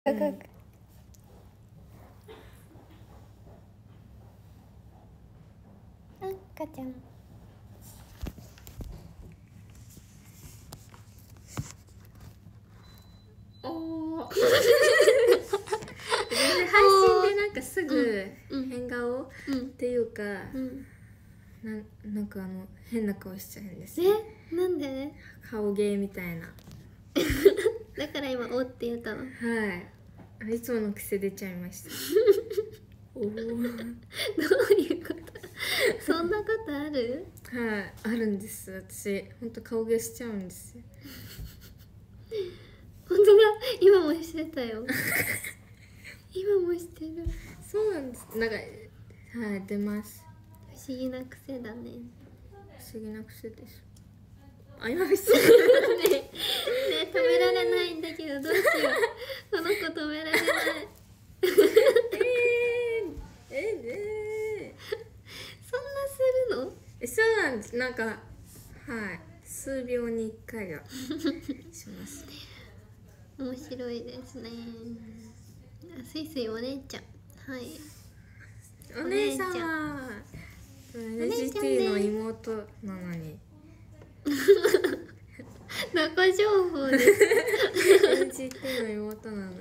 赤ちゃん。 おー全然配信でなんかすぐ変顔っていうか、なんか変な顔しちゃうんですよ。 なんで？ 顔芸みたいな。 だから今「お」って言ったの。 はい、いつもの癖出ちゃいました。おお、どういうこと？そんなことある？ はい、あるんです。私ほんと顔芸しちゃうんですよ。 本当だ、今もしてたよ。今もしてる。 そうなんです。なんかはい出ます。 不思議な癖だね。 不思議な癖です。あ、今見せね止められないんだけどどうしよう。この子止められない。そんなするの？ そうなんです。なんかはい数秒に1回はします。 面白いですね。スイスイお姉ちゃん。はい。 お姉さんは NGT の妹なのに。 中情報です。 NGT の妹なのに。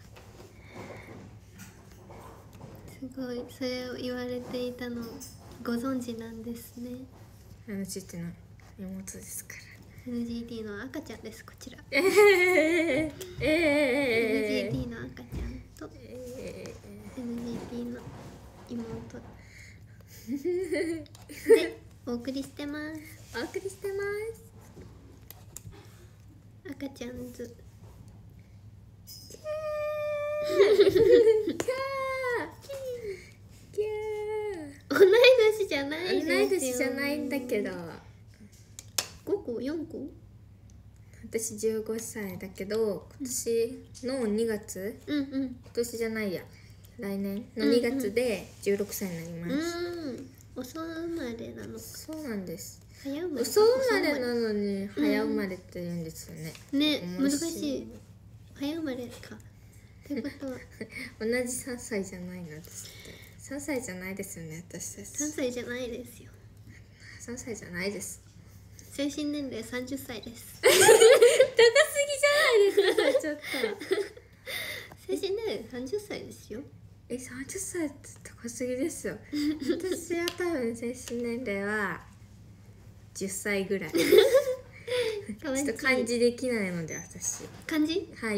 すごい、それを言われていたのご存知なんですね。 NGT の妹ですから。 NGT の赤ちゃんです、こちら。 NGT NGT の赤ちゃんと NGT の妹でお送りしてます。 お送りしてます。 赤ちゃんズ。同い年じゃないですよ。 同い年じゃないんだけど。 5個4個？ 私15歳だけど、今年の2月、今年じゃないや、来年の2月で16歳になります。 遅生まれなのか。 そうなんです。 早生まれ。 遅生まれなのに早生まれって言うんですよね。 ね、難しい。早生まれか。ってことは同じ3歳じゃないのですって。3歳じゃないですよね、私たち。 3歳じゃないですよ。 3歳じゃないです。 精神年齢30歳です。 高すぎじゃないですか、ちょっと。 精神年齢30歳ですよ。 30歳って高すぎですよ。私は多分精神年齢は10歳ぐらい。ちょっと漢字できないので私。 漢字？ はい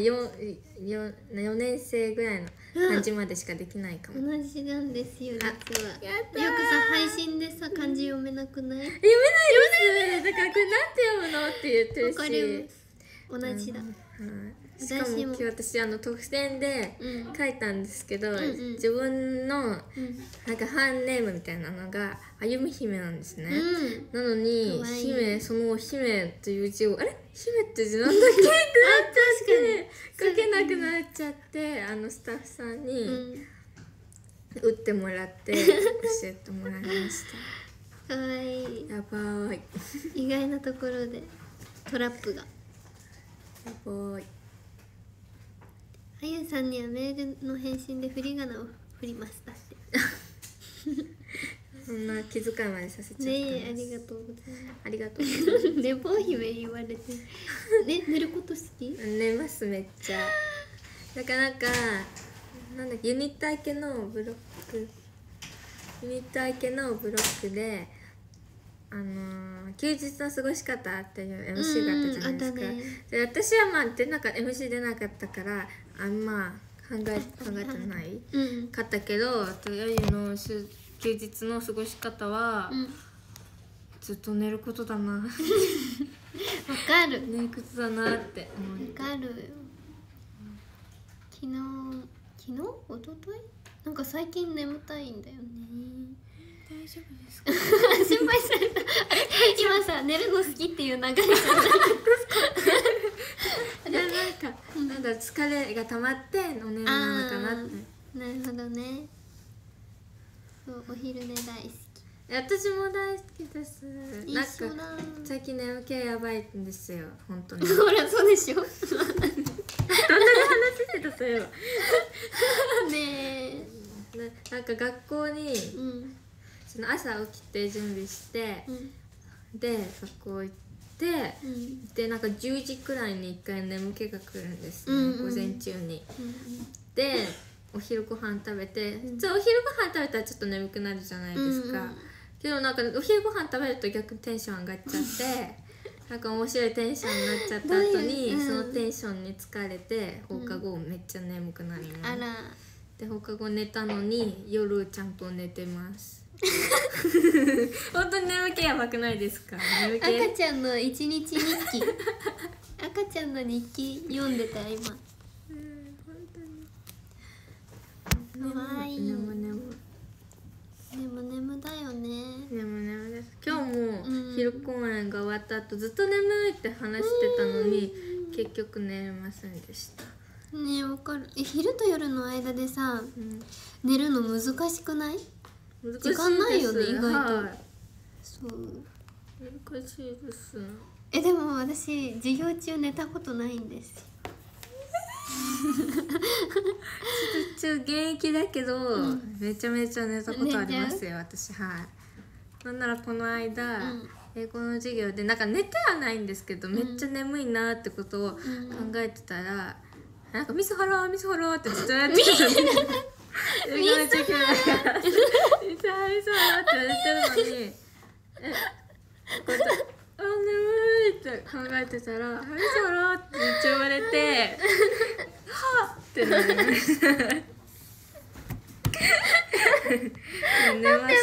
、4年生ぐらいの漢字までしかできないかも。 同じなんですよ、実は。よくやったー。 さ、配信でさ、漢字読めなくない？ 読めないです。だからこれなんて読むのって言ってるし。 わかります。同じだ。 しかも今日私特選で書いたんですけど、自分のなんかファンネームみたいなのがあゆみ姫なんですね。なのに姫、その姫という字をあれ姫って字なんだっけ書けなくなっちゃって、スタッフさんに打ってもらって教えてもらいました。 かわいい。 やばーい。 意外なところでトラップが。 やばーい。 あゆさんにはメールの返信で振り仮名を振りましたって。 そんな気遣いまでさせちゃったんです。 ねえ、ありがとうございます。 ありがとうございます。 寝坊姫言われて。ね、寝ること好き？ 寝ますめっちゃ。なんかなんだっけ、ユニット明けのブロックで休日の過ごし方っていう MC があったじゃないですか。で私はMC 出なかったからあんま考えてないかったけど、あとやゆの休日の過ごし方は、ずっと寝ることだな。わかる。 寝ることだなって思って。 わかるよ。昨日おとといなんか最近眠たいんだよね。 大丈夫ですか？ 心配された。あれ今さ、寝るの好きっていう流れじゃなんだ疲れが溜まってお眠りなのかなって。 なるほどね。そう、お昼寝大好き。 私も大好きです。なんか最近眠気やばいんですよ、本当に。 ほら、そうでしょ。 どんな話せてたそういえば。 ねえ。なんか学校に、その朝起きて準備して、で学校行って、でなんか10時くらいに1回眠気が来るんですね、午前中に。でお昼ご飯食べて、普通お昼ご飯食べたらちょっと眠くなるじゃないですか。けどなんかお昼ご飯食べると逆にテンション上がっちゃってなんか面白いテンションになっちゃった後にそのテンションに疲れて放課後めっちゃ眠くなります。で放課後寝たのに夜ちゃんと寝てます。本当に眠気やばくないですか？眠気。 赤ちゃんの一日日記赤ちゃんの日記読んでた今。本当にかわいい。眠だよね。 眠です。今日も昼公演が終わった後ずっと眠いって話してたのに結局寝れませんでした。 ねえ、わかる。昼と夜の間でさ、寝るの難しくない？時間ないよね、意外と。そう。 難しいです。 でも私授業中寝たことないんです。 中現役だけど、めちゃめちゃ寝たことありますよ私。はい。なんならこの間、英語の授業でなんか寝てはないんですけど、めっちゃ眠いなってことを考えてたら、なんかミスハラってずっとやってたのにミスハラって言ってるのに眠いって考えてたらミスハラってめっちゃ言われてはっってなりました。寝ました。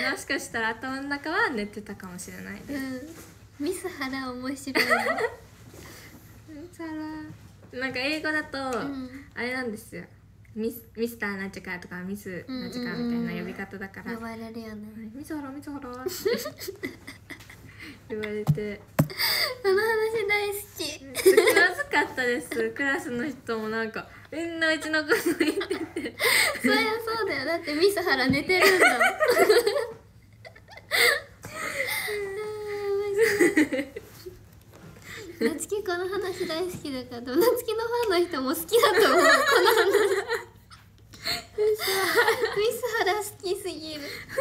もしかしたら頭の中は寝てたかもしれないです。 ミスハラ面白いね。 ミスハラなんか英語だと、あれなんですよ。ミスターなんちゃかとかミスなんちゃかみたいな呼び方だから呼ばれるよね。 ミスハラって言われて、 この話大好き。 気まずかったです。クラスの人もなんかみんなうちのこと言っててそりゃそうだよ。だってミスハラ寝てるんだもん。夏希この話大好きだから、でも夏希のファンの人も好きだと思う。この話ミスハラ好きすぎる。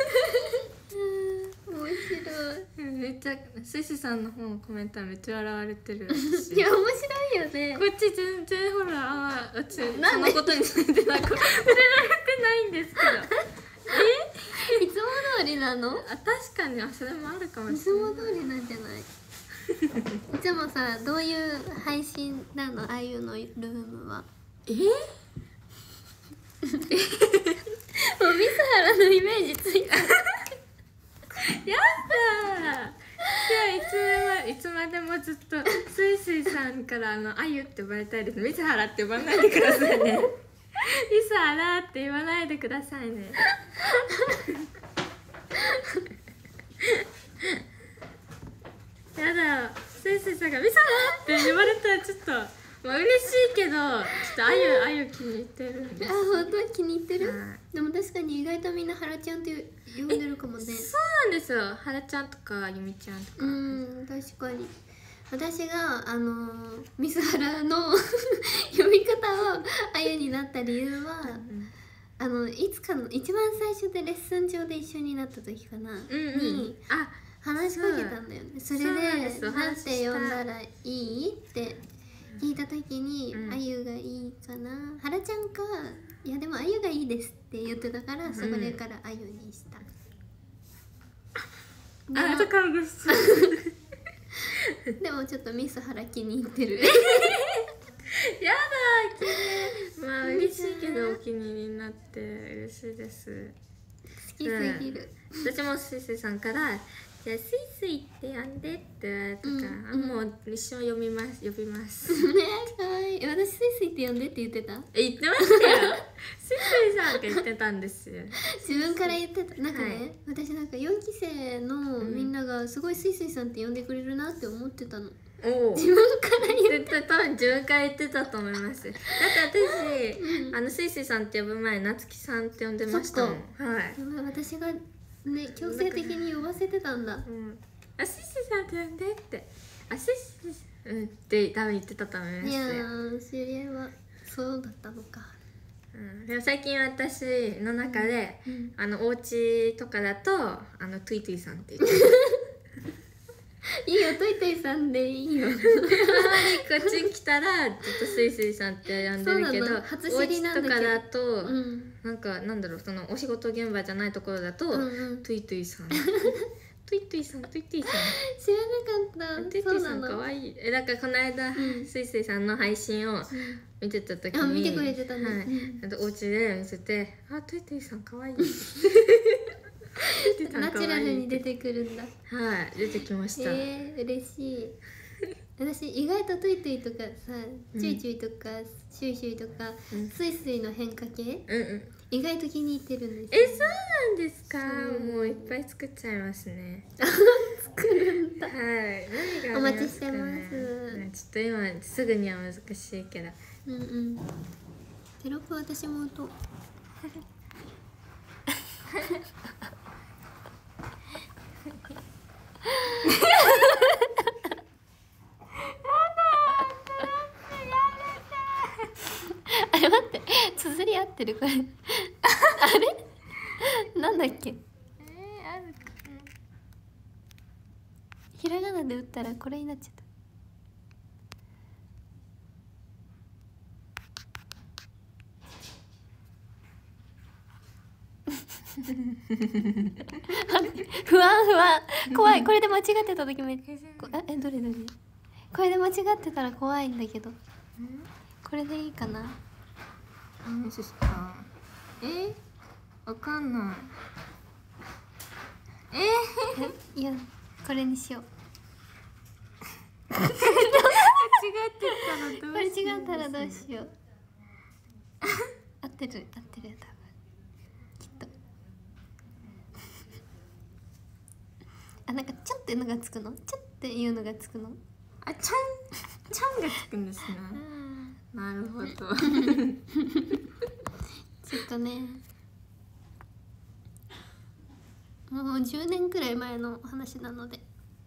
面白い。 めっちゃスイスさんの方のコメントはめっちゃ笑われてる。 いや面白いよね。 こっち全然ほらうちそのことについてなんか触れられてないんですけどいつも通りなの？ 確かにそれもあるかもしれない。 いつも通りなんじゃない？いつもさ、どういう配信なの？あゆのルームは。もうミスハラのイメージついた。 やだー。いつまでもずっとスイスイさんからあゆって呼ばれたいです。ミスハラって呼ばないでくださいね。ミスハラって言わないでくださいね。やだ、スイスイさんがミスハラって言われたらちょっと嬉しいけど、ちょっとあゆ気に入ってるんです。 本当に気に入ってる？でも確かに意外とみんなハラちゃんって呼んでるかもね。 そうなんですよ。ハラちゃんとかゆみちゃんとか。 確かに。私がミスハラの呼び方をあゆになった理由は、いつかの一番最初でレッスン上で一緒になった時かな、に話しかけたんだよね。それでなんて呼んだらいいって聞いた時に、あゆがいいかな、はらちゃんか、いやでもあゆがいいですって言ってたから、それからあゆにした。でもちょっとミスハラ気に入ってる。 やだ、まあ嬉しいけどお気に入りになって嬉しいです。 好きすぎる。 私もスイスイさんからじゃあスイスイって呼んでって言われたから、もう一生呼びます。 ね、かわいい。私スイスイって呼んでって言ってた？ 言ってましたよ。スイスイさんが言ってたんですよ。 自分から言ってた。なんかね、私なんか4期生のみんながすごいスイスイさんって呼んでくれるなって思ってたの。自分から言ってた。多分自分から言ってたと思います。だって私、スイスイさんって呼ぶ前夏希さんって呼んでましたもん。はい。 私がね、強制的に呼ばせてたんだ。 スイスイさんって呼んでって、スイスイって多分言ってたと思いますよ。 いやー、それはそうだったのか。 でも最近私の中で、お家とかだとトゥイトゥイさんって言っていいよ、トイトイさんでいいよ。 たまにこっち来たらずっとスイスイさんって呼んでるけど、お家とかだと、なんかなんだろう、そのお仕事現場じゃないところだと、トゥイトゥイさんトゥイトゥイさんトゥイトゥイさん知らなかった。 トゥイトゥイさんかわいい。だからこの間、スイスイさんの配信を見てた時に、 見てくれてたね。 お家で見せて、トゥイトゥイさんかわいい。 ナチュラルに出てくるんだ。 はい、出てきました。 嬉しい。私意外とトゥイトゥイとかさ、チュイチュイとかシュイシュイとか、スイスイの変化系、意外と気に入ってるんですよ。 そうなんですか。もういっぱい作っちゃいますね。 作るんだ。 はい。何がお待ちしてます。 ちょっと今すぐには難しいけど。 テロップ私もと。あれ待って、綴り合ってるこれ。あれなんだっけ。 あるかな。 ひらがなで打ったらこれになっちゃった。不安怖い。これで間違ってた時めどれこれで間違ってたら怖いんだけど、これでいいかな。 わかんない。 いや、これにしよう。 間違ってたらどうしよう。 これ違ったらどうしよう。合ってる多分きっと。なんかちょんっていうのがつくの、ちょんっていうのがつくの。 ちゃんがつくんですね。なるほど。ちょっとね、もう10年くらい前の話なので。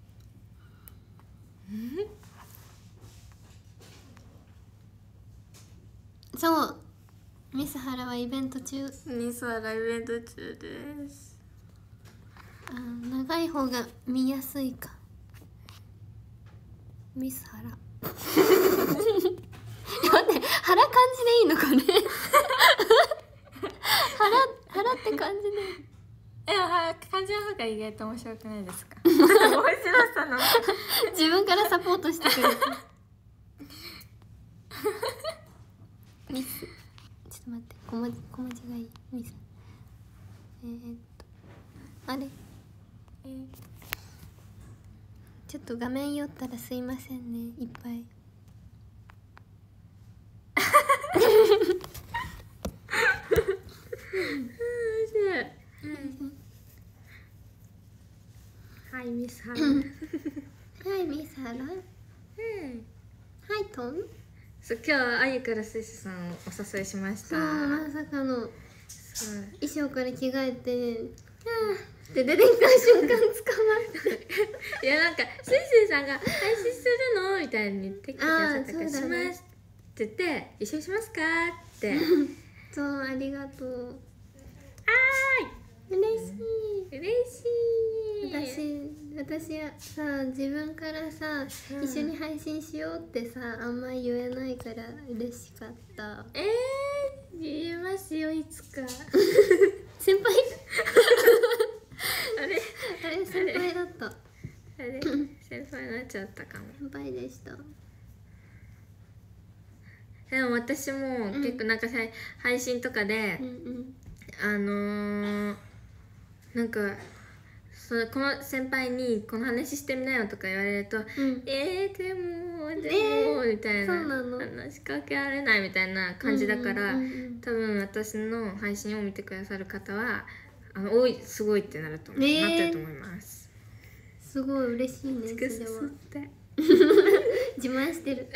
そう、ミスハラはイベント中。 ミスハライベント中です。 長い方が見やすいか。ミスハラ。待って、腹漢字でいいのこれ。腹って漢字で。 漢字の方が意外と面白くないですか。面白さの。 自分からサポートしてくれる。ミス。ちょっと待って、小文字がいい。ミス。あれ。ちょっと画面寄ったらすいませんね、いっぱい。 はい、ミスハラ。 はい、ミスハラ。はい、トン。 そう、今日あゆからスイスさんをお誘いしました。 そう、まさかの衣装から着替えてって出てきた瞬間捕まっていや、なんかスイスイさんが「配信するの?」みたいに言ってきてくださったから「します」って言って「一緒にしますか?」ってそう、ありがとう。嬉しい。私さ、自分からさ、一緒に配信しようってさ、あんま言えないから嬉しかった。 言えますよ、いつか。 先輩あれ先輩だった。 先輩になっちゃったかも。 先輩でした。 でも私も結構なんか配信とかで、なんかこの先輩にこの話してみなよとか言われるとでもみたいな、話しかけられないみたいな感じだから、多分私の配信を見てくださる方はすごいってなると思う、なってると思います。 すごい嬉しいね。それは自慢してる。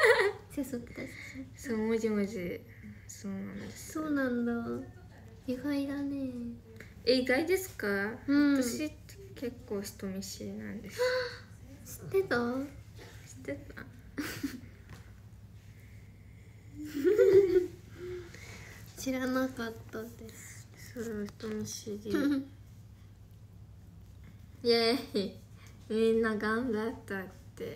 そう、もじもじ。そうなんです。 そうなんだ。意外だね。 意外ですか？私結構人見知りなんです。 知ってた？ 知ってた？ 知らなかったです。 そう人見知りイエーイ、みんな頑張ったって。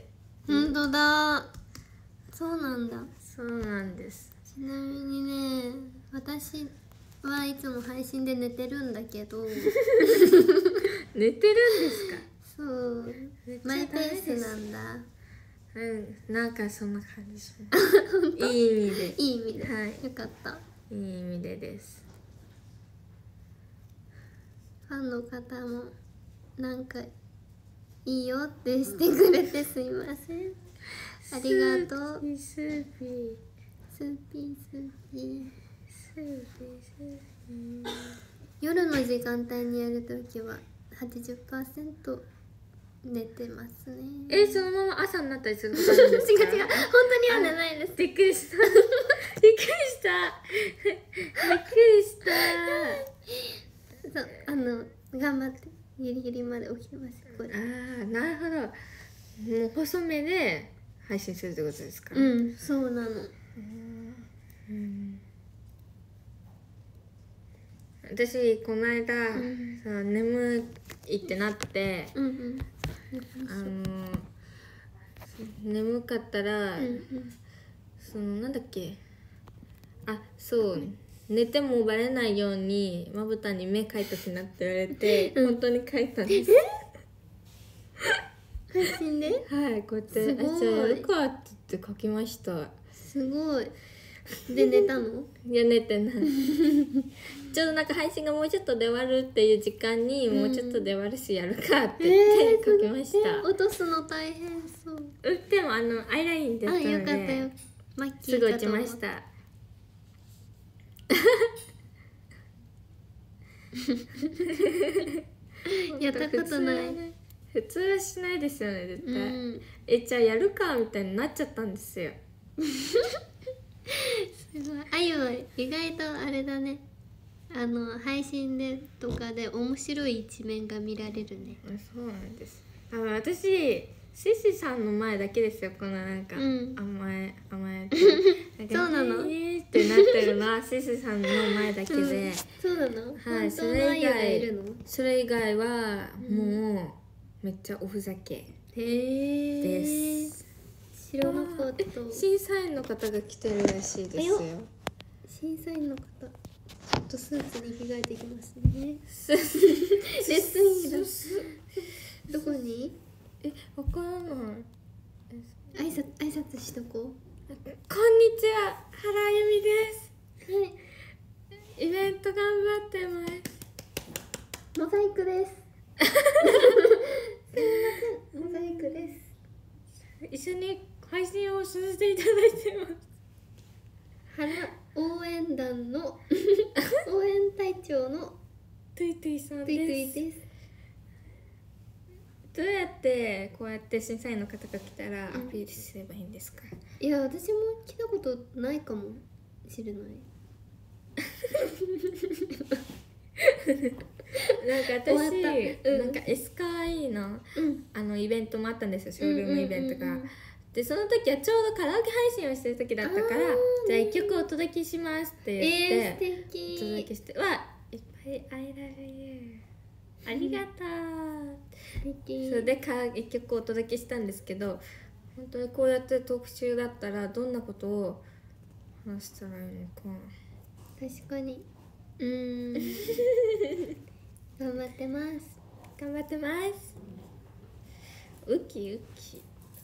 本当だ、そうなんだ。 そうなんです。 ちなみにね、私はいつも配信で寝てるんだけど寝てるんですか？ そう、マイペースなんだ。 うん、なんかそんな感じします。いい意味で。 いい意味で、 はい、 よかった。 いい意味でです。 ファンの方もなんかいいよってしてくれてすいません。ありがとう。 スーピースーピースーピースーピースーピー。 夜の時間帯にやるときは 80% 寝てますね。 そのまま朝になったりすることあるんですか？ 違う違う、本当には寝ないです。 びっくりしたびっくりしたびっくりしたそう、頑張ってギリギリまで起きてます。これ。 ああ、なるほど。もう細めで配信するってことですか？ うん、そうなの。 私この間、その眠いってなって、眠かったら、そのなんだっけ、そう寝てもバレないようにまぶたに目描いときなって言われて、本当に描いたんです。 配信で？ はい、こうやって「じゃあやるか」って言って描きました。 すごい。で寝たの？ いや寝てないちょうどなんか配信がもうちょっとで終わるっていう時間に、もうちょっとで終わるしやるかって言って描きました。 落とすの大変そう。 でもアイラインでやったので、 よかったよ。マッキーすぐ落ちました。 やったことない。 普通はしないですよね絶対。じゃあやるかみたいになっちゃったんですよ。 すごい。あゆは意外とあれだね。配信でとかで面白い一面が見られるね。 そうなんです。私シシさんの前だけですよ、このなんか、甘えってそうなのってなってるのはシシさんの前だけで、 そうなの？ はい、それ以外はもうめっちゃおふざけです。 知らなかった。 審査員の方が来てるらしいですよ。 審査員の方、ちょっとスーツに着替えてきますね。レッスン着だ。どこに？ わからない。 挨拶しとこう。 こんにちは、原由美です。 はい。 イベント頑張ってます。 モザイクです。すみません、モザイクです。 一緒に配信をさせていただいてます。 原応援団の応援隊長のトゥイトゥイさんです。 トゥイトゥイです。 どうやってこうやって審査員の方が来たらアピールすればいいんですか？ いや、私も来たことないかもしれない。 なんか私、なんかエスカワイの、イベントもあったんですよ、ショールームイベントが。でその時はちょうどカラオケ配信をしてる時だったから、じゃあ1曲お届けしますって言って、お届けして「いっぱい I love you ありがとう」それで1曲お届けしたんですけど、本当にこうやって特集だったらどんなことを話したらいいのか。 確かに。頑張ってます。 頑張ってます。ウキウキ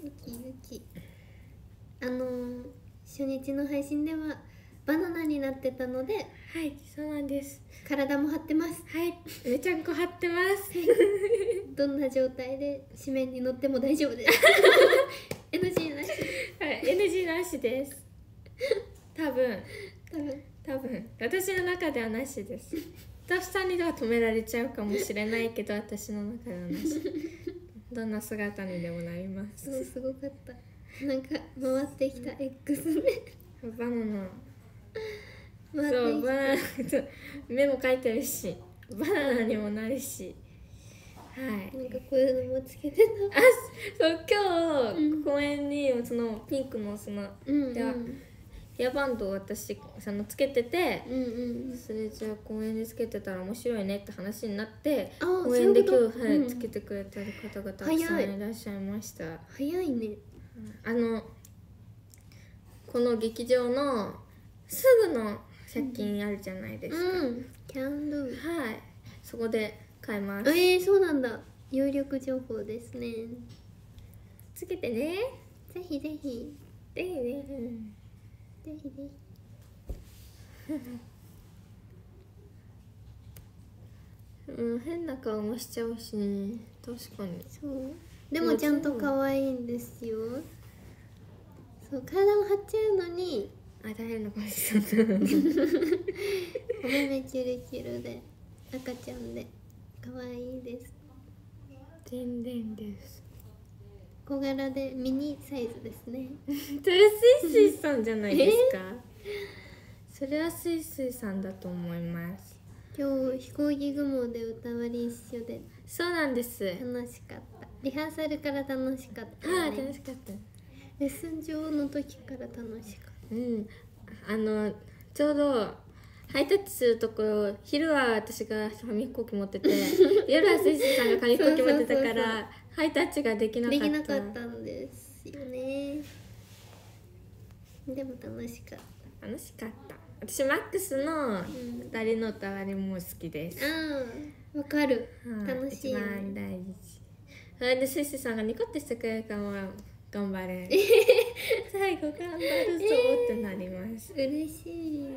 初日の配信ではバナナになってたので、 はい、そうなんです。 体も張ってます。 はい、めちゃんこ張ってます。 どんな状態で紙面に乗っても大丈夫です。NG なし。 はい、NG なしです。多分私の中ではなしです。スタッフさんには止められちゃうかもしれないけど、私の中ではなし。どんな姿にでもなります。 そう、すごかった。なんか回ってきた X ね。 バナナ。そう、バナナ。目も描いてるし、バナナにもなるし。はい。 なんかこういうのもつけてた。 そう、今日公園にそのピンクのその、ではヘアバンドを私つけてて、 うんうん、 それじゃあ公園でつけてたら面白いねって話になって、 公園で今日、はい、つけてくれてる方がたくさんいらっしゃいました。 早いね。 この劇場のすぐの100均あるじゃないですか、 キャンドゥ、 はい、そこで買います。 そうなんだ。有力情報ですね。 つけてね、 ぜひぜひぜひね、 ぜひぜひ変な顔もしちゃうしね。確かに。 そうでもちゃんと可愛いんですよ。そう、体も張っちゃうのに誰の声したのお目目チュルチュルで赤ちゃんで可愛いです。 全然です。 小柄でミニサイズですね。 それスイスイさんじゃないですかそれはスイスイさんだと思います。 今日飛行機雲で歌割り一緒で。 そうなんです。 楽しかった。リハーサルから楽しかった、ね。 はい、楽しかった。 レッスン上の時から楽しかった。 ちょうどハイタッチするところ、昼は私が紙飛行機持ってて夜はスイスさんが紙飛行機持ってたからハイタッチができなかったんですよね。でも楽しかった。 楽しかった。私マックスの2人の歌割りも好きです。 わかる、楽しい、 一番大事。それでスイスさんがニコってしてくれるかも頑張れ最後頑張るぞってなります。 嬉しい。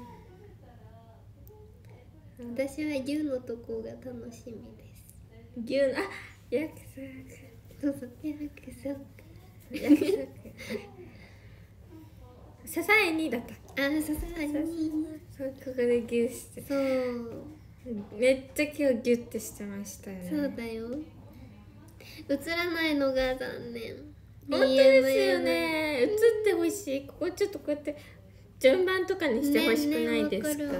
私は牛のとこが楽しみです。 約束。 そうそう、約束。 支えにだった。 支えに。 そう、ここでギュッして。そう。めっちゃ今日ギュッてしてましたよね。 そうだよ。映らないのが残念。 本当ですよね。映ってほしい。ここちょっとこうやって順番とかにしてほしくないですか？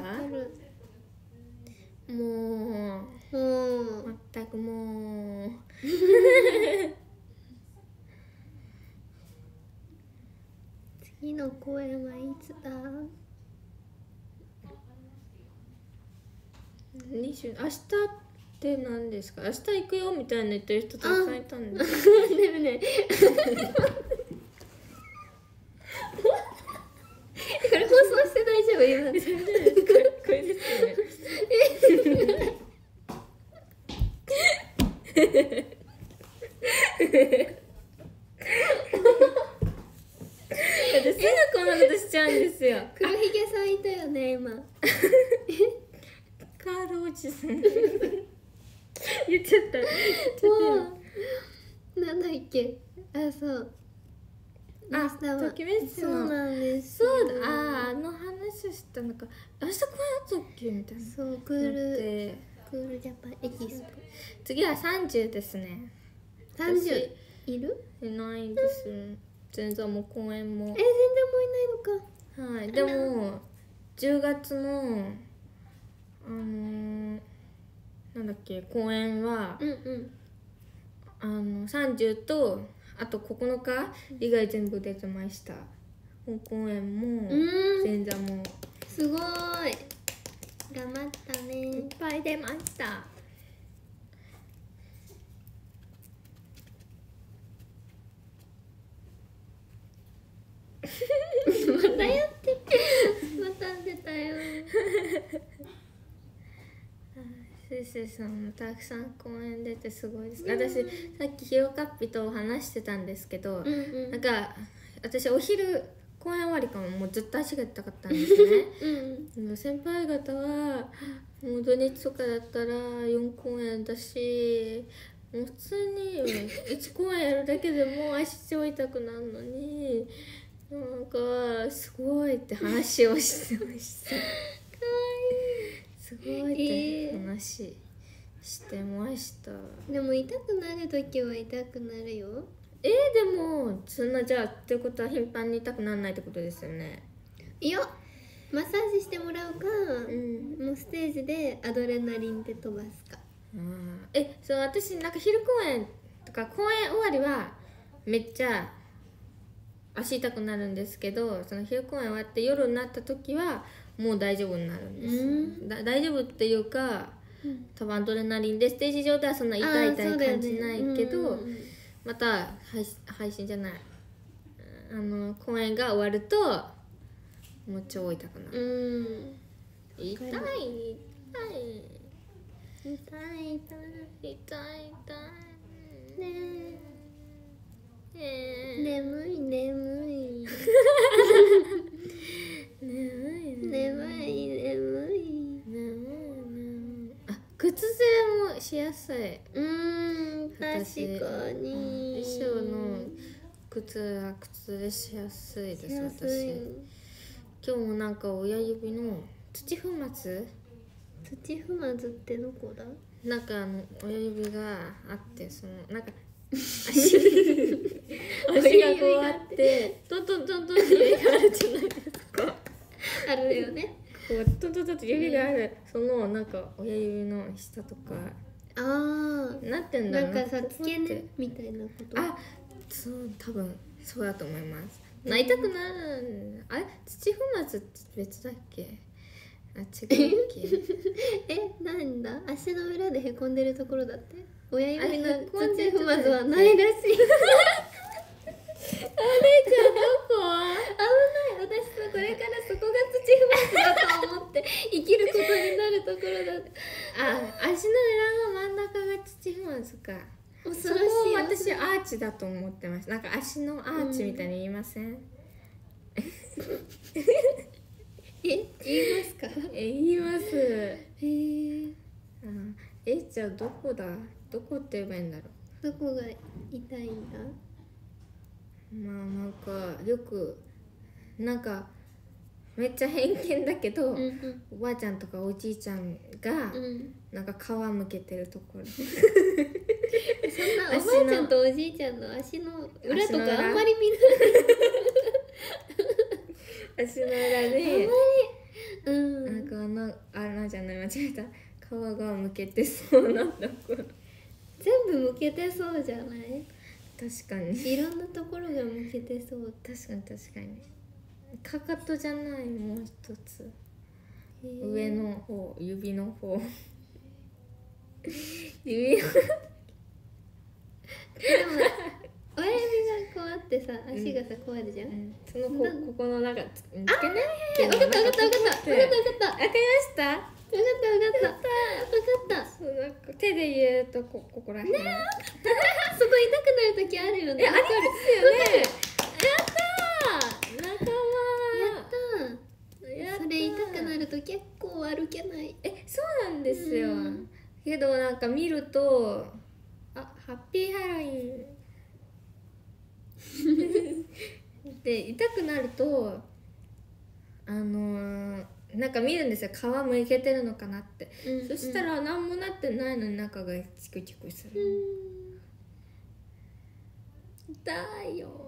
もう全くもう次の公演はいつだ明日って何ですか？明日行くよみたいな言ってる人たくさんいたんででもねこれ放送して大丈夫？今これですよね私すぐこんなことしちゃうんですよ。 黒ひげさんいたよね今カールおじさん言っちゃったなんだっけ。そうときめきのそうなんです。 そうだ、あの話したのか。明日こうやったっけみたいな。 そうクールジャパンエキスポ。 次は30ですね。 30いる？ いないんです。全然もう公演も。 全然もういないのか。 はい。でも10月のなんだっけ公演は30とあと9日以外全部出てました。本公演も前座もすごい頑張ったね。 いっぱい出ましたまたやってまた出たよスイスイさんもたくさん公演出てすごいです。私さっきひよかっぴと話してたんですけど、なんか私お昼公演終わりからもうずっと足が痛かったんですね先輩方はもう土日とかだったら4公演だし、もう普通に1公演やるだけでもう足超痛くなるのになんかすごいって話をしてましたかわいい、すごいって話してました、 でも痛くなる時は痛くなるよ。 でもそんなじゃあってことは頻繁に痛くならないってことですよね。 いやマッサージしてもらうか、もうステージでアドレナリンで飛ばすか。 そう私なんか昼公演とか公演終わりはめっちゃ足痛くなるんですけど、その昼公演終わって夜になった時はもう大丈夫になるんです。大丈夫っていうか、多分アドレナリンでステージ上ではそんな痛い感じないけど、また配信じゃない、公演が終わるともう超痛くなる。痛い痛い痛い痛い痛い痛いねえ、眠い眠い眠い眠い眠い。あ、靴ずれもしやすい。 確かに。 衣装の靴は靴ずれしやすいです。私今日もなんか親指の土踏まずってどこだ？ なんか親指があって、そのなんか足がこうあってトントントントンって指があるじゃないですか。 あるよね。 こうトントントンって指がある、そのなんか親指の下とかなってんだろう。 なんかさ、付け根みたいなこと。 あ、そう多分そうだと思います。痛くなる。あれ、土踏まずって別だっけ？あ、違うっけ？ なんだ、足の裏でへこんでるところだって。親指の土踏まずはないらしい。あれじゃどこ？ 危ない。私これからそこが土踏まずだと思って生きることになるところだって。 足の裏の真ん中が土踏まずか。 恐ろしい。 私アーチだと思ってました。なんか足のアーチみたいに言いません？ 言いますか？ 言います。じゃあどこだ？どこって言えばいいんだろう。 どこが痛いんだ？ なんかよくなんかめっちゃ偏見だけど、おばあちゃんとかおじいちゃんが、なんか皮むけてるところ。そんなおばあちゃんとおじいちゃんの足の裏とかあんまり見ない。 足の裏でなんか穴じゃない、間違えた、皮がむけてそうなところ。 全部むけてそうじゃない？ 確かにいろんなところがむけてそう。 確かにかかとじゃない、もう一つ上の方、指の方指のでも親指がこうあってさ、足がさこうあるじゃん、 そのここのなんか分かった分かった分かったわかりました。 分かったそう、なんか手で言うとここら辺、そこ痛くなる時あるよね。 ありますよね。やったー、仲間。 それ痛くなると結構歩けない。 そうなんですよ。けどなんか見るとハッピーハロウィンで痛くなるとなんか見るんですよ、皮むけてるのかなって、そしたら何もなってないのに中がチクチクする。痛いよ。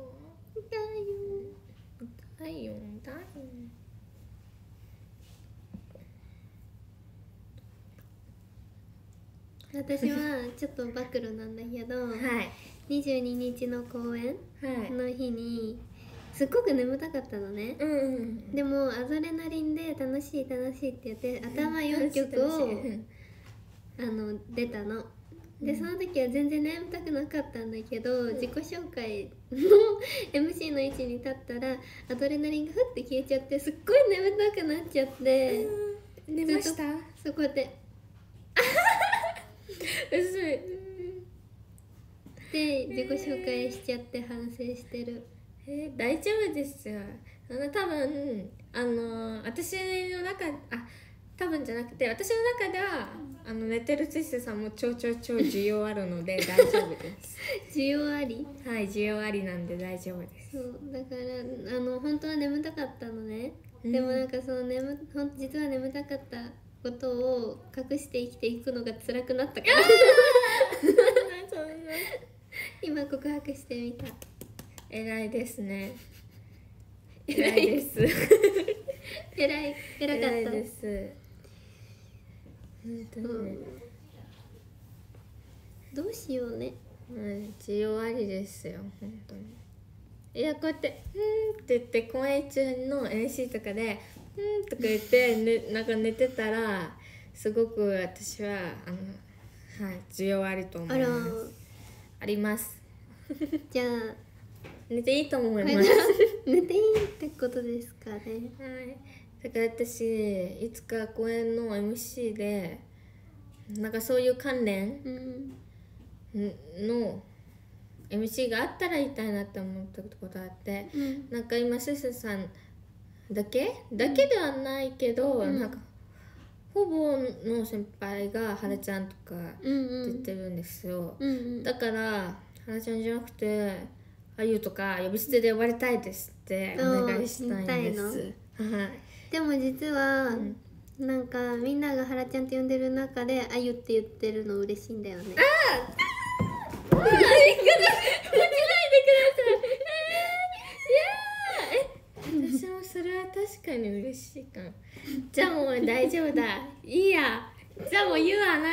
私はちょっと暴露なんだけど、22日の公演の日にすっごく眠たかったのね、でもアドレナリンで楽しいって言って頭4曲を出たので、その時は全然眠たくなかったんだけど、自己紹介の MC の位置に立ったらアドレナリンがふって消えちゃって、すっごい眠たくなっちゃって、 寝ました？ そこで薄いで自己紹介しちゃって反省してる。 大丈夫ですよ。多分私の中、多分じゃなくて私の中では寝てるツイステさんも超需要あるので大丈夫です。 需要あり？ はい、需要ありなんで大丈夫です。 そうだから本当は眠たかったのね、でもなんかその実は眠たかったことを隠して生きていくのが辛くなったから今告白してみた。 偉いですね。偉いです。 偉かった。 偉いです。 どうしようね。 需要ありですよ、本当に。 いやこうやって「って言って公演中の NC とかで「とか言って、ね、なんか寝てたらすごく私ははい、需要あると思います。あります。 じゃあ寝ていいと思います。 寝ていいってことですかね。はい。 だから私いつか公演の MC でなんかそういう関連の MC があったら言いたいなって思ったことがあって、なんか今すすさんだけではないけど、なんかほぼの先輩がはらちゃんとか出てるんですよ。だからはらちゃんじゃなくてあゆとか呼び捨てで呼ばれたいですってお願いしたいんです。 でも実は、なんかみんながはらちゃんって呼んでる中であゆって言ってるの嬉しいんだよね。 間違えないでください。私もそれは確かに嬉しいかも。じゃあもう大丈夫だ。いいや。じゃあもう言わない。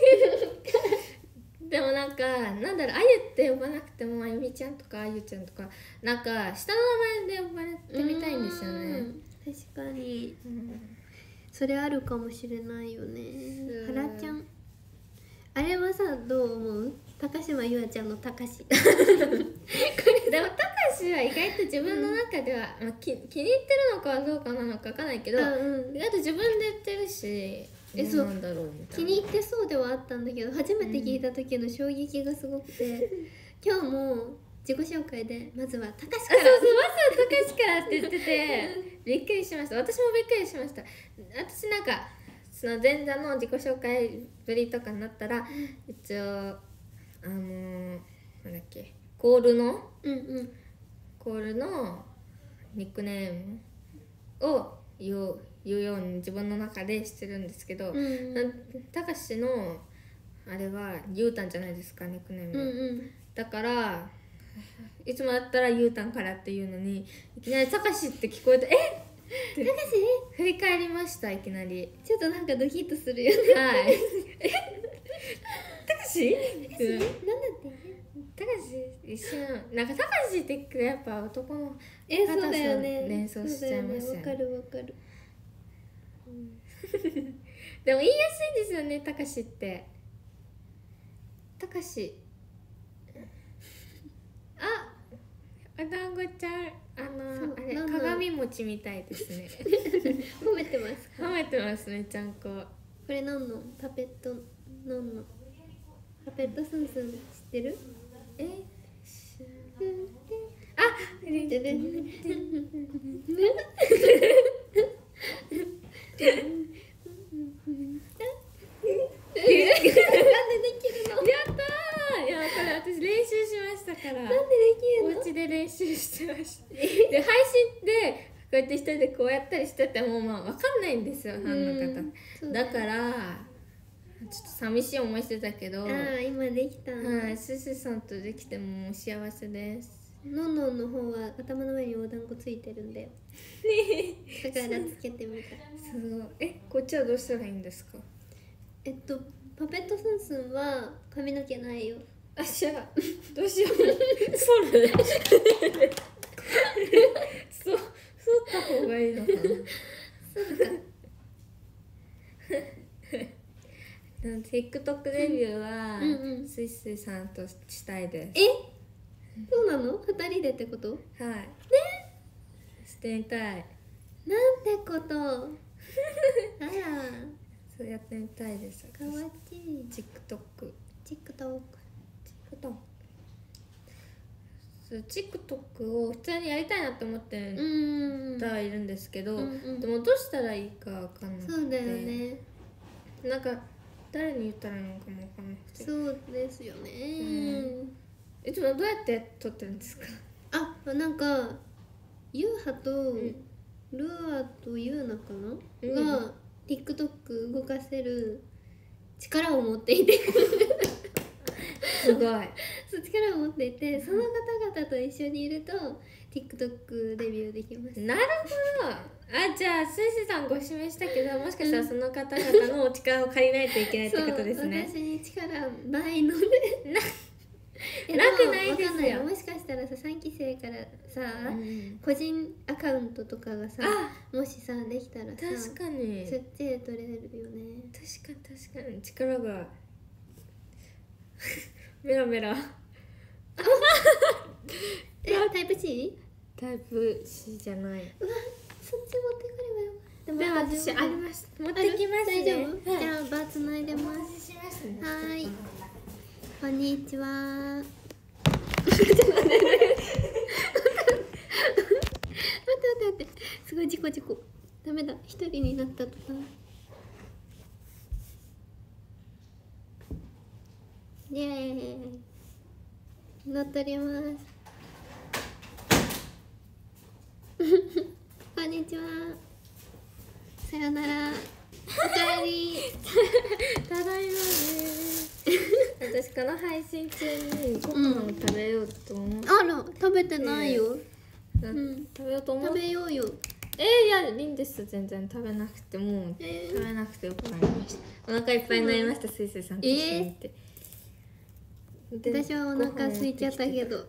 でもなんかなんだろう、あゆって呼ばなくてもあゆみちゃんとかあゆちゃんとかなんか下の名前で呼ばれてみたいんですよね。 確かに、それあるかもしれないよね。はらちゃんあれはさどう思う？高島優愛ちゃんのたかし。でもたかしは意外と自分の中では、気に入ってるのかどうかなのかわかんないけど、意外と自分で言ってるし。 そうなんだろうみたいな。気に入ってそうではあったんだけど初めて聞いた時の衝撃がすごくて、今日も自己紹介でまずはたかしから、 そうそうまずはたかしからって言っててびっくりしました。私もびっくりしました。私なんかその前座の自己紹介ぶりとかになったら、一応なんだっけコールのニックネームを言うように自分の中でしてるんですけど、たかしのあれはゆうたんじゃないですかニックネーム、だからいつもだったらゆうたんからっていうのにいきなりたかしって聞こえてたかし振り返りました。いきなりちょっとなんかドキッとするよね。 はい。たかし？ なんだって？ たかし一瞬なんかたかしってやっぱ男のそうだよね。 連想しちゃいますよね。 わかるわかる。 でも言いやすいですよね、たかしって。たかし。お団子ちゃんあれ鏡餅みたいですね。 褒めてますか？ 褒めてますね、ちゃんこ。これのんのパペットのんのパペットスンスン知ってる？なんでできるの？ やったー。いやこれ私練習しましたから。 なんでできるの？ お家で練習してました。で配信でこうやって一人でこうやったりしてても分かんないんですよ、ファンの方。だからちょっと寂しい思いしてたけど、 今できた。 はい、すすさんとできても幸せです。 のんのんの方は頭の上にお団子ついてるんだよ。だからつけてみた。 すごい。こっちはどうしたらいいんですか？ パペットスンスンは髪の毛ないよ。 じゃあどうしよう。それそった方がいいのかな。TikTok デビューはすいすいさんとしたいです。 そうなの？2人でってこと？はい。 してみたい。 なんてこと。あら。 そうやってみたいです。 かわちい。 TikTok。TikTok を普通にやりたいなって思ってはいるんですけど、でもどうしたらいいかわかんなくて。 そうだよね。 なんか誰に言ったらいいのかもわかんなくて。 そうですよね。 いつもどうやって撮ってるんですか？ なんかゆうはとルアとゆうなかな、が TikTok 動かせる力を持っていてすごいそう力を持っていて、その方々と一緒にいると TikTok デビューできます。 なるほど。じゃあすいすいさんご指名したけど、もしかしたらその方々のお力を借りないといけないってことですね。 私に力ないので楽ないですよ。 もしかしたらさ3期生からさ、個人アカウントとかがさもしさできたらさ確かにそっちで取れるよね。 確かに力がメラメラタイプ C？ タイプ C じゃない。 うわそっち持ってくればよ。 でも私あります。持ってきますね。 大丈夫？じゃあバーつないでます。はい。こんにちは。待ってすごい事故ダメだ一人になったとか。イエーイ乗っ取ります。こんにちは。さよなら。おかえり。 ただいまね。私この配信中にご飯を食べようと思って、 あら食べてないよ。 食べようと思って。 食べようよ。 いやいいんです。全然食べなくても、食べなくてよくなりました。お腹いっぱいになりました。すいすいさんと一緒に行って。 私はお腹空いちゃったけど。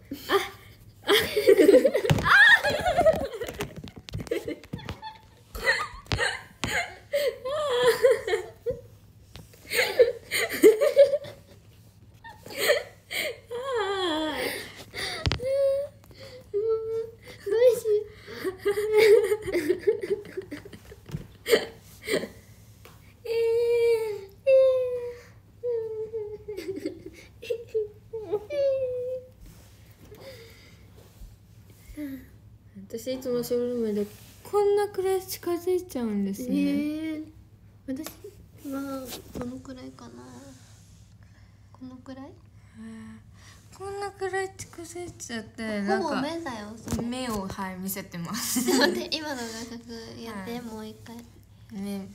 私いつもショールームでこんなくらい近づいちゃうんですね。 私はどのくらいかな。このくらい？ こんなくらい近づいちゃって、 ほぼ目だよ。 目を見せてます。 待って今の画角やって、もう一回。 ね。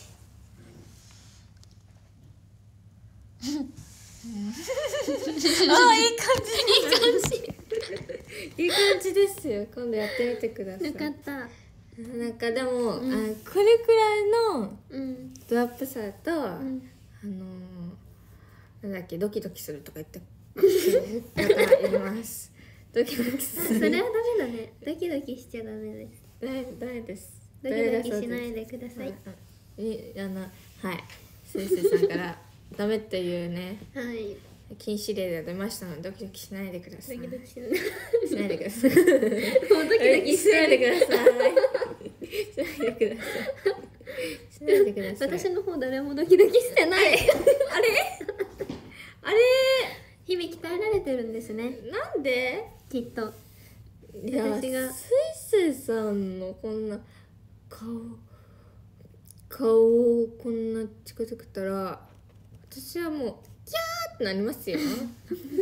あ、いい感じ。いい感じですよ。今度やってみてください。 よかった。 なんかでも、これくらいのドアップさと、なんだっけ、ドキドキするとか言ってなんかやります。ドキドキする。 それはダメだね。ドキドキしちゃダメです。 ダメです。 ドキドキしないでください。 はい。先生さんからダメっていうね。 はい。 禁止令が出ましたのでドキドキしないでください。 ドキドキしないでください。もうドキドキしないでください。しないでください。しないでください。 私の方誰もドキドキしてない。あれ？日々鍛えられてるんですね。 なんで？ きっと。 いや、 私がすいすいさんのこんな顔をこんな近づけたら私はもうキャーってなりますよ。キャー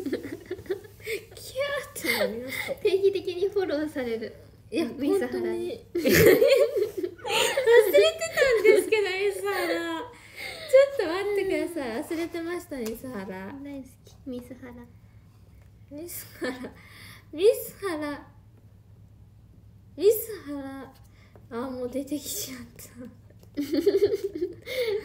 ってなります。 定期的にフォローされる。 いや本当に忘れてたんですけど、ミスハラ。ちょっと待ってください。忘れてました、ミスハラ。 大好き、ミスハラ。 ミスハラ。ミスハラ。ミスハラ。あ、もう出てきちゃった。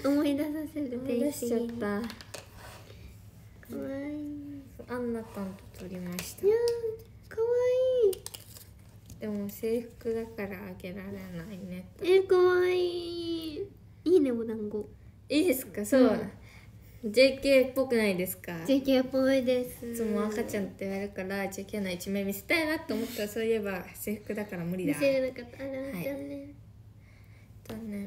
思い出させる。 思い出しちゃった。 かわいい。 アンナたんと撮りました。 いやー、かわいい。 でも制服だからあげられないね。 かわいい。いいね、お団子。 いいですか？そう、JK っぽくないですか？ JK っぽいです。 いつも赤ちゃんって言われるから JK の一面見せたいなと思ったら、そういえば制服だから無理だ。 見せれなかった。あら、残念。 残念。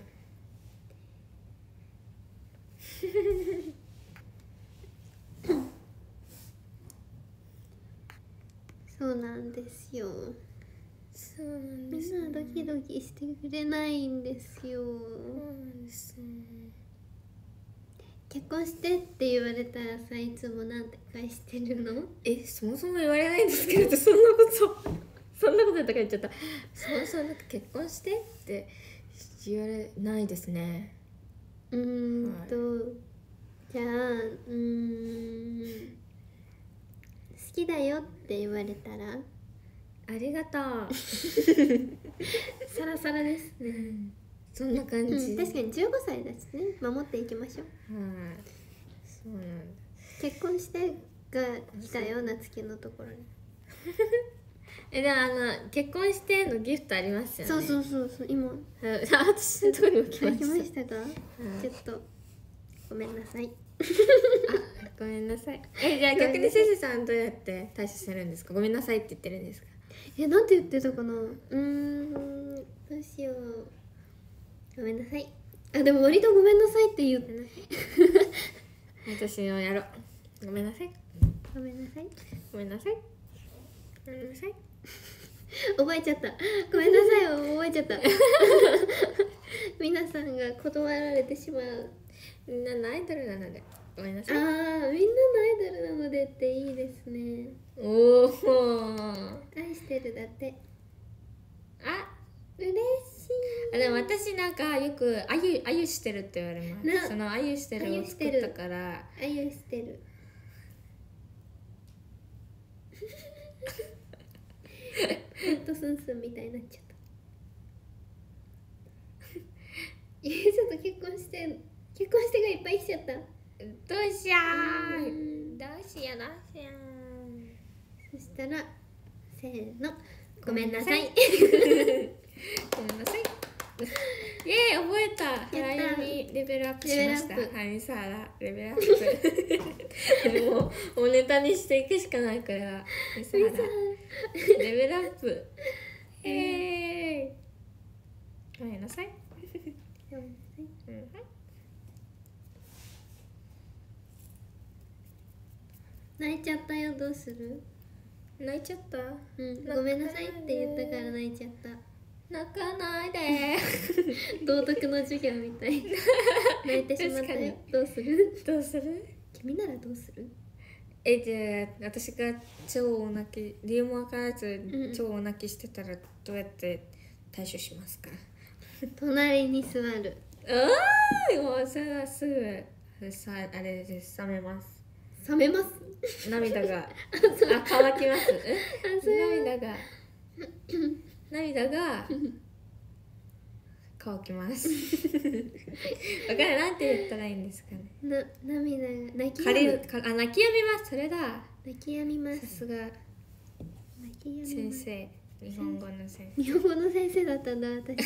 そうなんですよ。 そうなんです、 みんなドキドキしてくれないんですよ。 そうなんですね。 結婚してって言われたらさ、いつもなんて返してるの？ そもそも言われないんですけど、そんなこととか言っちゃった。そもそもなんか結婚してって言われないですね。 じゃあ好きだよって言われたらありがとう。 サラサラですね。 そんな感じ。 確かに15歳だしね、守っていきましょう。 そうなんだ。 結婚して来たよ、夏希のところに。 でも結婚してのギフトありますよね。 そう今私のところにも来ました。 来ましたか、ちょっとごめんなさい。 ごめんなさい。じゃあ逆にせせさんどうやって対処するんですか？ごめんなさいって言ってるんですか？ なんて言ってたかな。どうしよう。ごめんなさい。でも割とごめんなさいって言ってない。 私のやろう。ごめんなさい。 ごめんなさい。 ごめんなさい。ごめんなさい。 覚えちゃった。ごめんなさいを覚えちゃった。皆さんが断られてしまう。 みんなのアイドルなのでごめんなさい。 みんなのアイドルなのでっていいですね。 おお。 愛してるだって。嬉しい。 でも私なんかよくあゆしてるって言われます。そのあゆしてるを作ったから。 あゆしてる。ペットスンスンみたいになっちゃった。ちょっと結婚してがいっぱい来ちゃった。 どうしやー。どうしや。 そしたらせーの、ごめんなさい。 ごめんなさい。イエーイ、覚えた。原由美レベルアップしました。はい、さあレベルアップ。もうネタにしていくしかないから。さあレベルアップ。イエーイ。ごめんなさい。 泣いちゃったよ、どうする？ 泣いちゃった。 ごめんなさいって言ったから泣いちゃった。 泣かないで。 道徳の授業みたい。泣いてしまったよ。どうする？君ならどうする？ じゃあ私が超大泣き、理由も分からず超大泣きしてたらどうやって対処しますか？ 隣に座る。 もうそれはすぐあれです、冷めます。 冷めます。 涙が乾きます。涙が乾きます。わかる、なんて言ったらいいんですかね。 涙が泣き止みます。それだ。 泣き止みます。 さすが先生、日本語の先生。 日本語の先生だったんだ私。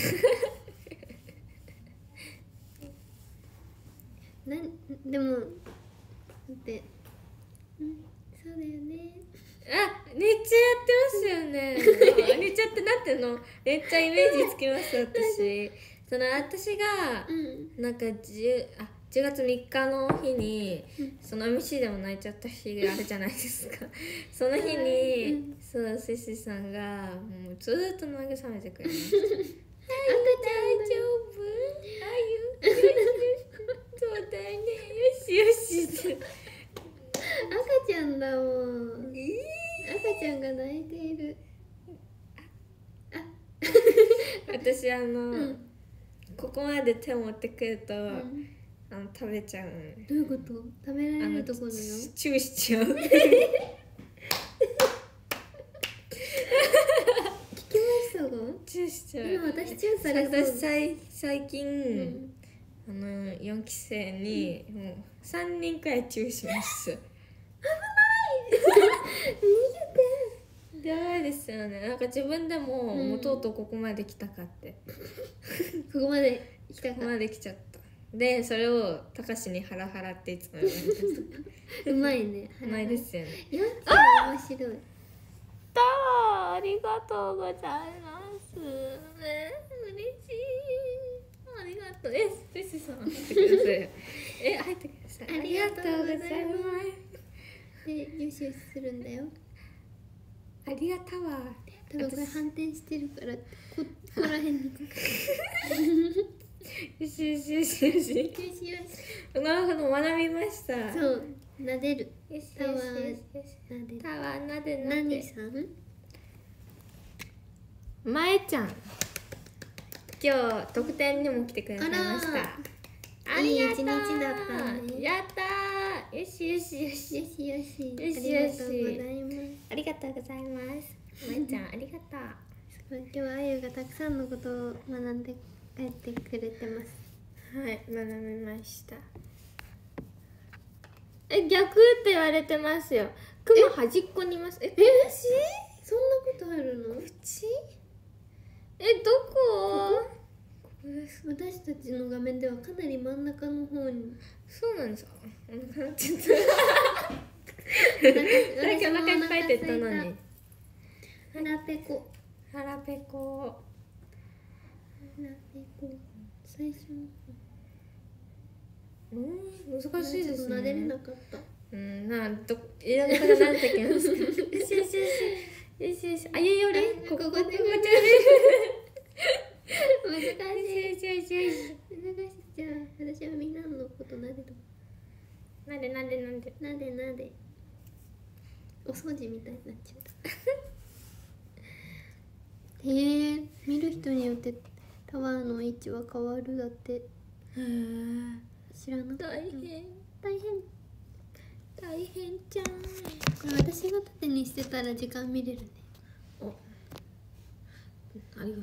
でもってそうだよね。 めっちゃやってますよね。めっちゃってなってんの。めっちゃイメージつきます私。私がなんか10月3日の日にその MC でも泣いちゃった日があるじゃないですか。その日にセシさんがもうずっと慰めてくれました。大丈夫？そうだよね。よしって。 赤ちゃんだもん。赤ちゃんが泣いている。 私ここまで手を持ってくると、食べちゃう。 どういうこと？食べられるところよ。 チューしちゃう。聞きましたが？ チューしちゃう。 今私チューされそう。 私最近、4期生にもう3人くらいチューします。 危ない。逃げて。 やばいですよね。なんか自分でも、もうとうとうここまで来たかって。 ここまで来たか。 ここまで来ちゃった。でそれをたかしにハラハラっていつも言われます。 うまいね。 うまいですよね。 面白い。 ありがとうございます。嬉しい。ありがとう。セシさん入ってください。入ってください。ありがとうございます。 で、よしよしするんだよ。 ありがとう。 多分これ反転してるからここら辺に。 よし。なるほど、学びました。 そう、撫でる。タワー撫でる。何さん？ まえちゃん。今日特典にも来てくださいました。 いい一日だったね。 やったー。よし。ありがとうございます。まえちゃん、ありがとう。 今日はあゆがたくさんのことを学んで帰ってくれてます。 はい、学びました。 逆って言われてますよ。雲端っこにいます。 そんなことあるの？ どこ？ここです。 私たちの画面ではかなり真ん中の方に。 そうなんですか。ちょっとなんかお腹いっぱいって言ったのに。 腹ペコ。 腹ペコ。 最初。 難しいですね。 撫でれなかった。 いろんなこと慣れてきます。よし。あゆより。ここで。難しい。 じゃあ、私はみんなのこと撫でと。 なんで。 お掃除みたいになっちゃった。見る人によってタワーの位置は変わるだって。知らなかった。 大変じゃん。これ私が縦にしてたら時間見れるね。 ありがとうございます。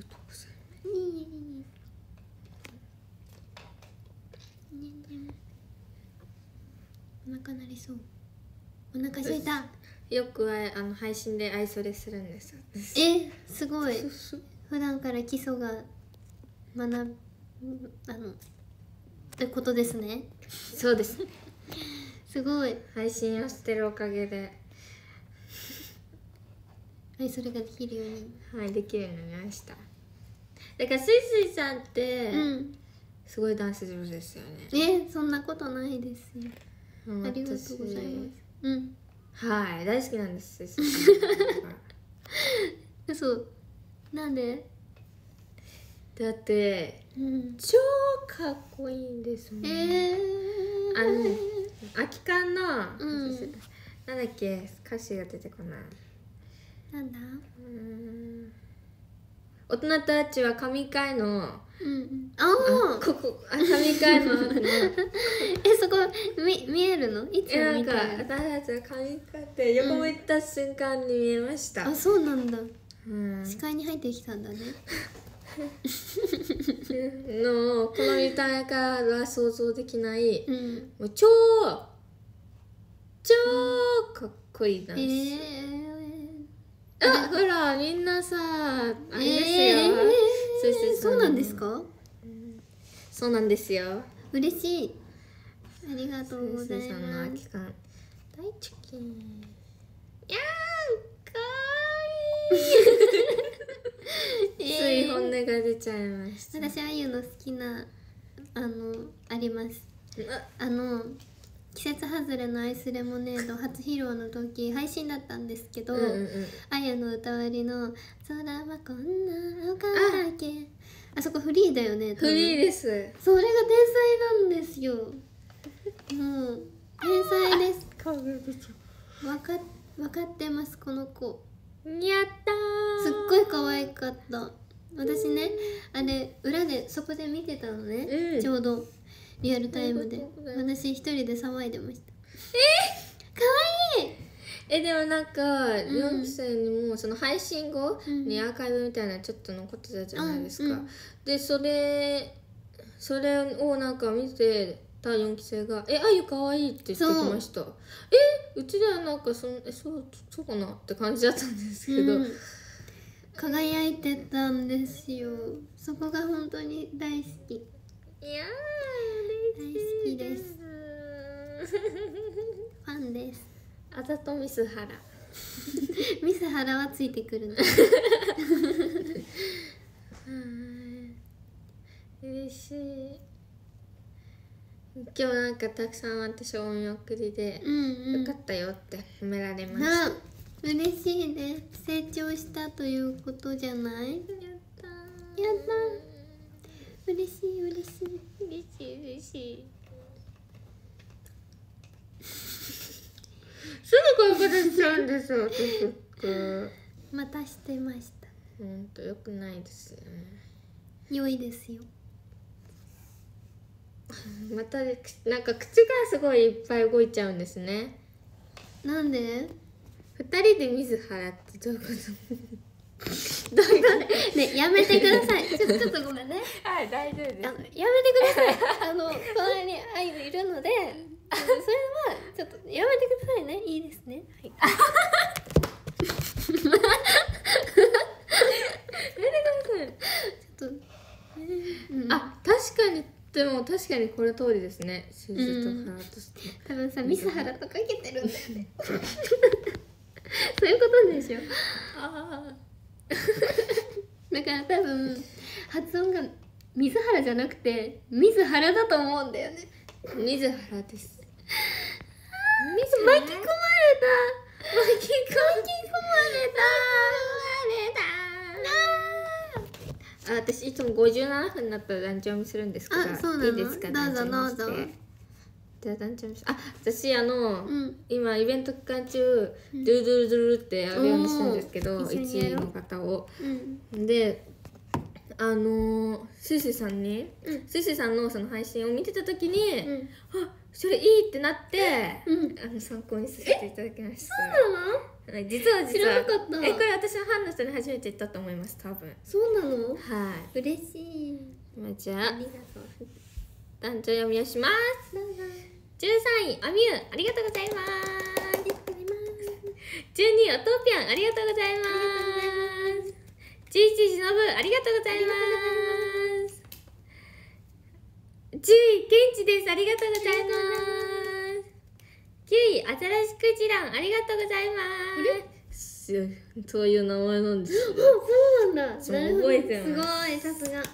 お腹鳴りそう。お腹空いた。 よく配信で愛想でするんですよ。 すごい。普段から基礎がってことですね。 そうです。 すごい。 配信をしてるおかげでそれができるように。 できるようになりました。だからすいさんってすごいダンス上手ですよね。 そんなことないですよ。ありがとうございます。 大好きなんです。 嘘。なんで？ だって超かっこいいんですもん。空き缶のなんだっけ、歌詞が出てこない。 なんだ？ 大人たちは神回のここ神回のそこ見えるの？いつ見たの？ 私たちは神回って横向いた瞬間に見えました。 そうなんだ。視界に入ってきたんだね。 この見た目からは想像できない、もう超かっこいいダンス。ほらみんなさあれですよ。 そうなんですか？ そうなんですよ。 嬉しい。ありがとうございます。 大チキン。かわいい。つい本音が出ちゃいました。 私あゆの好きなあります。季節外れのアイスレモネード初披露の時配信だったんですけど、あゆの歌割りの「空はこんな青かけ」あそこフリーだよね。 フリーです。 それが天才なんですよ。もう天才です。分かってます、この子。 やったー。 すっごい可愛かった。私ね、あれ裏でそこで見てたのね、ちょうどリアルタイムで。私一人で騒いでました。可愛い。 でもなんか4期生にもその配信後にアーカイブみたいなちょっと残ってたじゃないですか。でそれをなんか見てた4期生が「あゆかわいい」って言ってきました。うちではなんかそうかなって感じだったんですけど、 輝いてたんですよ。そこが本当に大好き。大好きです。ファンです。 あざとミスハラ。 ミスハラはついてくるの。 嬉しい。今日なんかたくさん私お見送りでよかったよって褒められました。 嬉しいです。成長したということじゃない？やった。嬉しい。 すぐこういうことしちゃうんですよ、私。 またしてました。 良くないですよね。 良いですよ。 またなんか口がすごいいっぱい動いちゃうんですね。 なんで ？2人で水払ってどういうこと？ ね、やめてください。ちょっとごめんね。 はい、大丈夫です。 やめてください。隣にあゆいるので、 ちょっとやめてくださいね。いいですね。はい。ちょっと、 あ、確かに。でも確かにこれ通りですね。シューズと腹として。 多分さ、水原とかけてるんだよね。そういうことでしょ。 ああ。 だから多分発音が水原じゃなくて水原だと思うんだよね。 水原です。 巻き込まれた。巻き込まれた。 私いつも57分になったら団長見するんですけど、 あ、そうなの？ いいですか？ どうぞどうぞ。 じゃあ団長見して、あ、私今イベント期間中、ドゥルドゥルドゥルってやるようにしてるんですけど、1位の方を、でシュシュさんに、シュシュさんのその配信を見てた時に、あ、それいいってなって、参考にさせていただきました。 そうなの？ 実は知らなかった。 これ私のファンの人に初めて言ったと思います、多分。 そうなの？ はい。 嬉しい。 じゃあ、 ありがとう。 団長読みをします。 どうぞ。 13位、アミュー、ありがとうございます。12位、おとぴゃん、ありがとうございます。11位、しのぶ、ありがとうございます。10位、ケンチです、ありがとうございます。9位、アザラシクジラン、ありがとうございます。そういう名前なんですよ。 そうなんだ。 覚えてます。 すごい、さすが。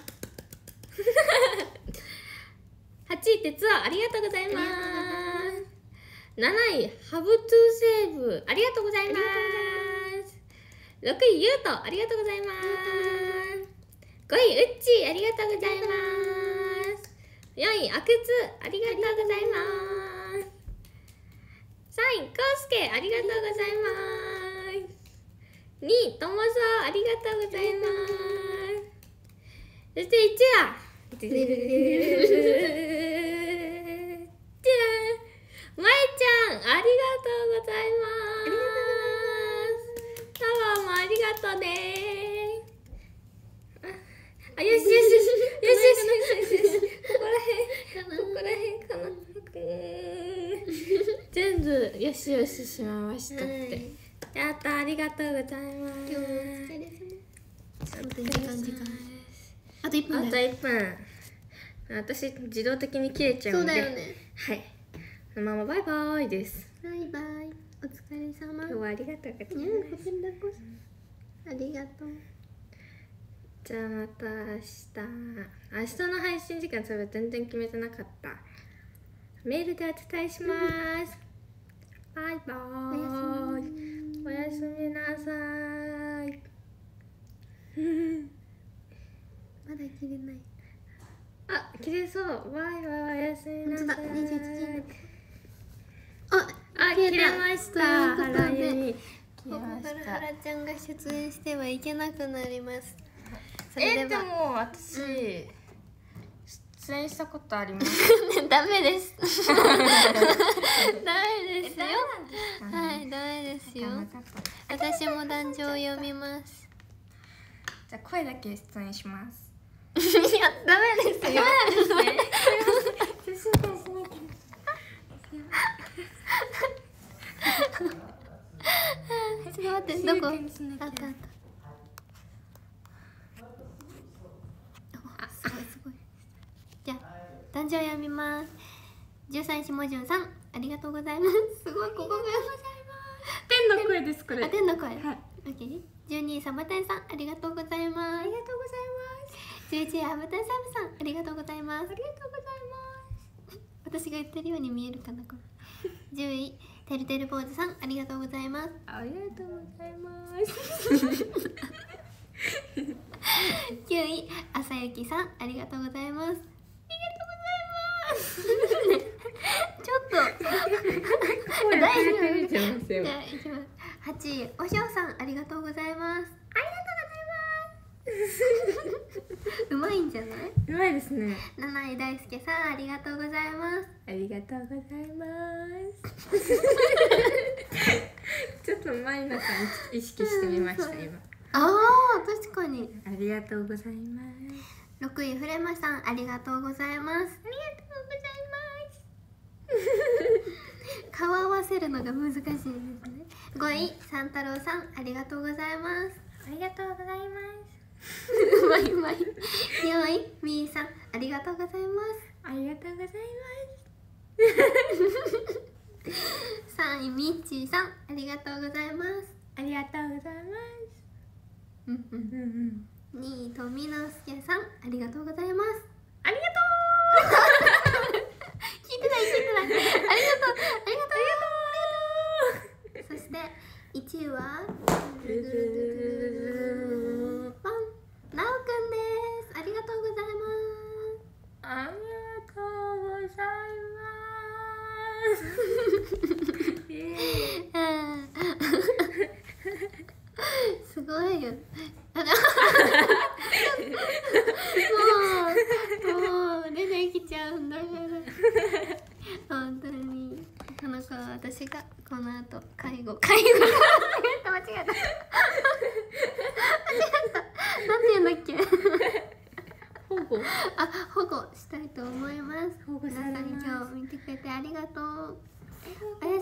8位、鉄はありがとうございます。7位、ハブトゥーセーブ、ありがとうございます。6位、ゆうと、ありがとうございます。5位、うっちー、ありがとうございます。4位、あくつ、ありがとうございます。3位、こうすけ、ありがとうございます。2位、ともそう、ありがとうございます。そして1位は、じゃん、まえちゃん、ありがとうございます。タワーもありがとうね。あ、よしよしよしよしよしよし、ここらへんかな。全部よしよししましたって。やった、ありがとうございます。 今日もお疲れ様。時間。あと1分。 あと1分。私自動的に切れちゃうんで。 そうだよね。 はい。そのままバイバイです。 バイバイ。お疲れ様。 今日はありがとうございます。 こちらこそ。ありがとう。 じゃあまた明日の配信時間それ全然決めてなかった。メールでお伝えします。バイバイ。おやすみなさい。 まだ切れない。 あ、切れそう。バイバイ、おやすみなさい。あ、切れました。原由美。 ここから原ちゃんが出演してはいけなくなります。 でも私、出演したことあります。 ダメです。ダメですよ。はい、ダメですよ。私も壇上を読みます。 じゃあ声だけ出演します。 いや、ダメですよ。ダメですね。ちょっと待って、どこ？あったあった。すごいすごい。じゃあ壇上読みます。13下順さん、ありがとうございます。すごい、ここが天の声です、これ。 あ、天の声。 はい。 オッケー。12位サバテンさん、ありがとうございます。ありがとうございます。11位アバタンサムさん、ありがとうございます。ありがとうございます。私が言ってるように見えるかな、これ。10位てるてる坊主さん、ありがとうございます。 ありがとうございます。 9位朝雪さん、ありがとうございます。ありがとうございます。ちょっと大丈夫。 じゃあいきます。8位おしょうさん、ありがとうございます。ありがとうございます。うまいんじゃない？ うまいですね。 7位大輔さん、ありがとうございます。 ありがとうございます。ちょっとマイナさん意識してみました、今。 ああ、確かに。 ありがとうございます。 6位フレマさん、ありがとうございます。ありがとうございます。 せるのが難しいですね。5位三太郎さん、ありがとうございます。 ありがとうございます。 うまいうまい。4位みーさん、ありがとうございます。 ありがとうございます。 3位みっちーさん、ありがとうございます。 ありがとうございます。 2位とみのすけさん、ありがとうございます。 ありがとう。 聞いてない。ありがとう。そして1位はなおくんです。ありがとうございます。 ありがとうございます。 すごいよ。もう出てきちゃうんだから本当にこの子は私がこの後介護間違えたなんて言うんだっけ保護したいと思います。 保護されます。 皆さん今日見てくれてありがとう。おや